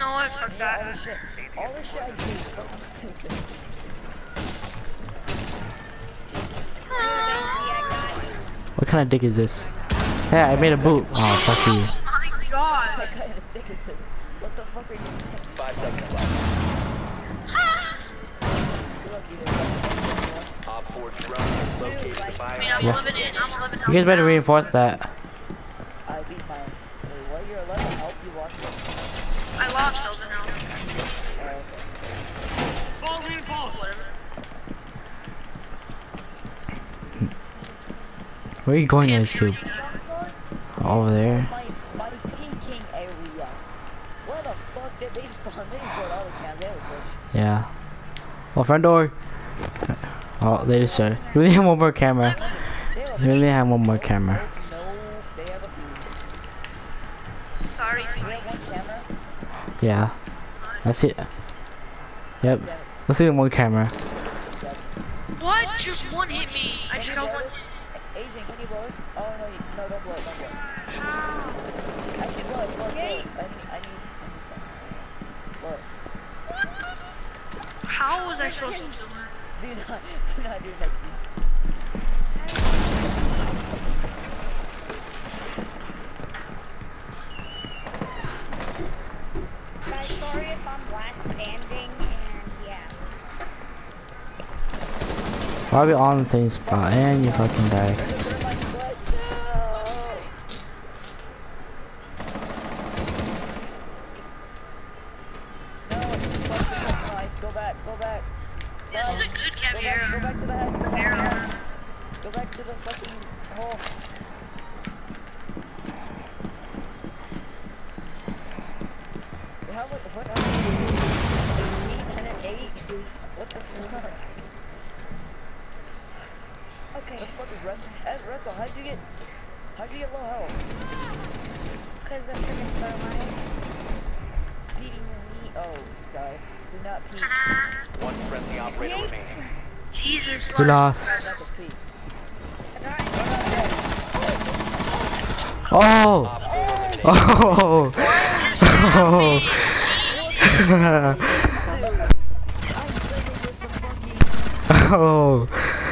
No, I fuck that. All the shit I see is fucking stupid. What kind of dick is this? Hey, I made a boot. Oh, fuck you. Oh my god. What kind of dick is this? What the fuck are you doing? 5 seconds left. Op 4 drone has located the I mean, biohazard. I'm living it. I'm living it. You guys better reinforce that. I beat my. Wait, what? You're 11 health? You lost it? I lost Hilton now. Oh, okay. Ball reinforce. Whatever. Where are you going, guys, to? Over there. My pinking area. Where the fuck did they spawn? They showed all the cams. They were good. Yeah. Oh, front door. Oh, they just showed. We only have one more camera. We only have one more camera. No, they have a few. Sorry, We sorry. have one camera. Yeah. That's it. Yep. Let's see one camera. What? Just one hit me. I just got one hit. Asian, can you blow us? Oh no, no, don't blow it, don't blow it. How? Actually, blow it, blow it, blow it. I need some. Blow it. How was I supposed to do that? Do not do that. Guys, sorry if I'm last standing, and yeah. Why are we all in the same spot? And you fucking die. Go back. This is a good cam here. Go back to the house, go back to the fucking hole. How what 18 and an 8? What the fuck? Okay, The fuck is Russell, how'd you get low health? because the freaking thermite. Beating your knee. Oh, God. Do not peek. One friendly operator remaining. Jesus. We lost. Not to peek. Oh! Op 4 eliminated. Oh! Oh! Oh!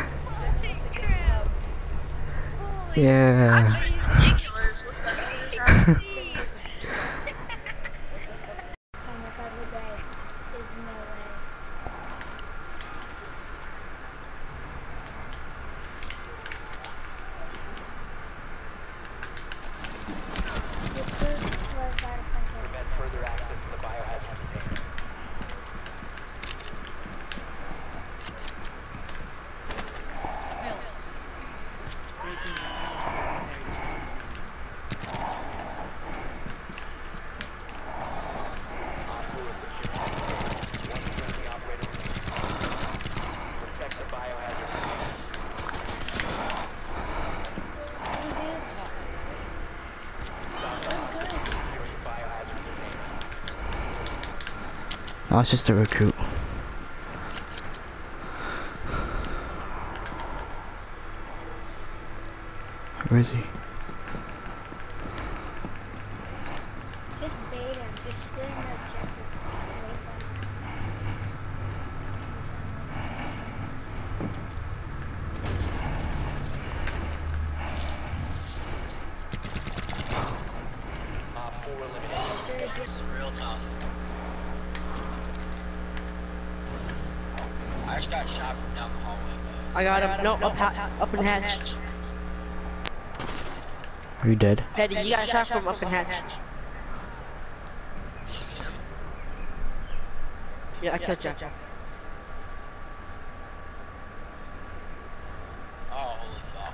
Yeah. Ridiculous. What's that? Almost every day. There's no way. The food was out of control. Prevent further access to the biohazard container. Op 4 is securing the container. One friendly operator remaining. Protect the biohazard container. Securing the biohazard container. No, it's just a recruit. Where is he? Just bait him. Just sit in the objective. Wait for him. Op 4 eliminated. This is real tough. I just got shot from down the hallway. I got him. No, up in hatch. Are you dead? Petty, you got shot from up in hatch. Yeah, I killed you. Oh, holy fuck.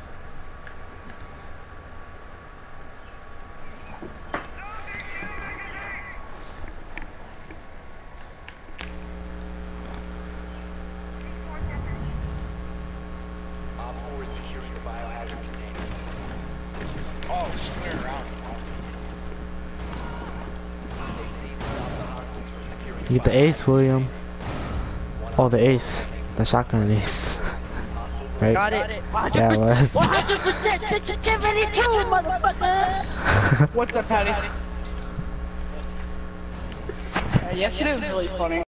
Op 4 is securing the biohazard container. Oh, square around. You get the ace, William. Oh, the ace. The shotgun ace. Right? Got it. Yeah, it was. 100% sensitivity too, motherfucker. What's up, Patty? Yesterday was really funny.